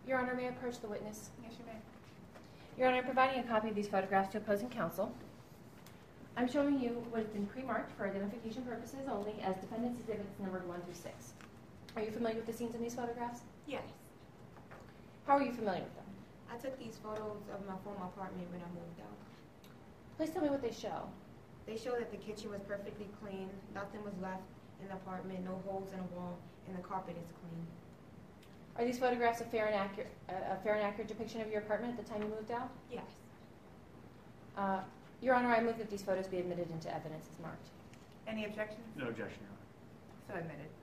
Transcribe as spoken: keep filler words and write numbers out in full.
Your Honor, may I approach the witness? Yes, you may. Your Honor, I'm providing a copy of these photographs to opposing counsel. I'm showing you what has been pre-marked for identification purposes only as defendant's exhibits numbered one through six. Are you familiar with the scenes in these photographs? Yes. How are you familiar with them? I took these photos of my former apartment when I moved out. Please tell me what they show. They show that the kitchen was perfectly clean, nothing was left in the apartment, no holes in the wall, and the carpet is clean. Are these photographs a fair and accurate, a fair and accurate depiction of your apartment at the time you moved out? Yes. Uh, Your Honor, I move that these photos be admitted into evidence as marked. Any objections? No objection, Your Honor. So admitted.